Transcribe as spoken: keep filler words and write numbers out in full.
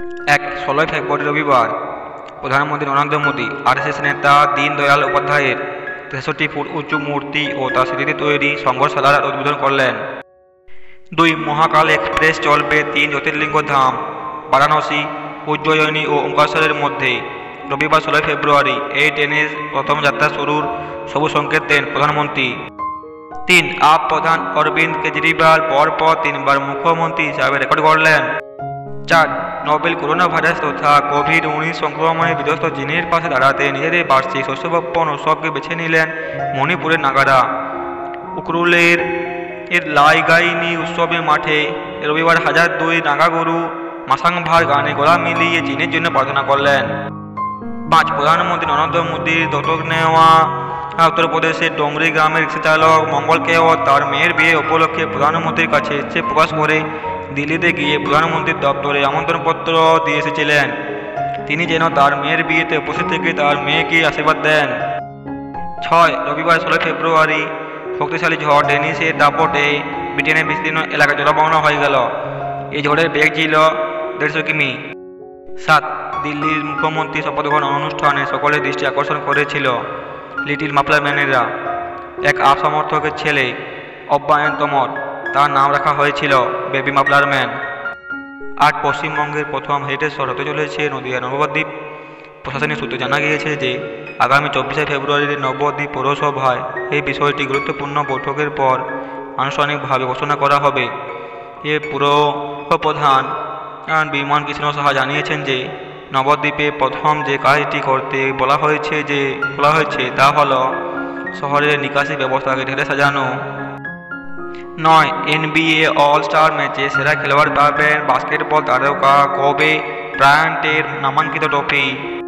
এক ষোলোই ফেব্রুয়ারি রবিবার প্রধানমন্ত্রী নরেন্দ্র মোদী আরএসএস নেতা দীনদয়াল উপাধ্যায়ের তেষট্টি ফুট উঁচু মূর্তি ও তার স্মৃতিতে তৈরি সংগ্রহশালার উদ্বোধন করলেন। দুই মহাকাল এক্সপ্রেস চলবে তিন জ্যোতির্লিঙ্গ ধাম বারাণসী, উজ্জয়িনী ও ওঙ্কারেশ্বরের মধ্যে। রবিবার ষোলোই ফেব্রুয়ারি এই ট্রেনের প্রথম যাত্রা শুরুর সবুজ সংকেত দেন প্রধানমন্ত্রী। তিন আপ প্রধান অরবিন্দ কেজরিওয়াল পরপর তিনবার মুখ্যমন্ত্রী হিসাবে রেকর্ড করলেন। চার নোবেল করোনা ভাইরাস তথা কোভিড উনিশ সংক্রমণে বিধ্বস্ত চীনের পাশে দাঁড়াতে নিজেদের বার্ষিক শস্যবর্পণ উৎসবকে বেছে নিলেন মণিপুরের নাগারা। উকরুলের এর লাইগাইনি উৎসবের মাঠে রবিবার হাজার দুই নাগাগরু মাসাংভার গানে গলা মিলিয়ে চীনের জন্য প্রার্থনা করলেন। পাঁচ প্রধানমন্ত্রী নরেন্দ্র মোদীর দত্তক নেওয়া উত্তরপ্রদেশের ডোংরি গ্রামের রিক্সা চালক মঙ্গলকেও তার মেয়ের বিয়ে উপলক্ষে প্রধানমন্ত্রীর কাছে ইচ্ছে প্রকাশ করে দিল্লিতে গিয়ে প্রধানমন্ত্রীর দপ্তরে আমন্ত্রণপত্র দিয়ে এসেছিলেন। তিনি যেন তার মেয়ের বিয়েতে উপস্থিত থেকে তার মেয়েকে আশীর্বাদ দেন। ছয় রবিবার ষোলোই ফেব্রুয়ারি শক্তিশালী ঝড় ডেনিসের দাপটে ব্রিটেনের বিস্তীর্ণ এলাকা জলমগ্ন হয়ে গেল। এই ঝড়ের বেগ ছিল দেড়শো কিমি। সাত দিল্লির মুখ্যমন্ত্রী শপথগ্রহণ অনুষ্ঠানে সকলের দৃষ্টি আকর্ষণ করেছিল লিটিল মাফলার ম্যানেরা, এক আপ সমর্থকের ছেলে অব্যায়ন তমর। তার নাম রাখা হয়েছিল বেবি মাফলার ম্যান। আজ পশ্চিমবঙ্গের প্রথম হেরিটেজ শহর হতে চলেছে নদিয়া নবদ্বীপ। প্রশাসনিক সূত্রে জানা গিয়েছে যে আগামী চব্বিশে ফেব্রুয়ারির নবদ্বীপ পৌরসভায় এই বিষয়টি গুরুত্বপূর্ণ বৈঠকের পর আনুষ্ঠানিকভাবে ঘোষণা করা হবে। এ পুর প্রধান বিমান কৃষ্ণ সাহা জানিয়েছেন যে নবদ্বীপে প্রথম যে কাজটি করতে বলা হয়েছে যে বলা হয়েছে তা হল শহরের নিকাশি ব্যবস্থাকে ঢেলে সাজানো। নয় এনবিএ অল স্টার ম্যাচে সেরা খেলোয়াড় পাবেন বাস্কেটবল তারকা কোবে ব্রায়ান্টের নামাঙ্কিত ট্রফি।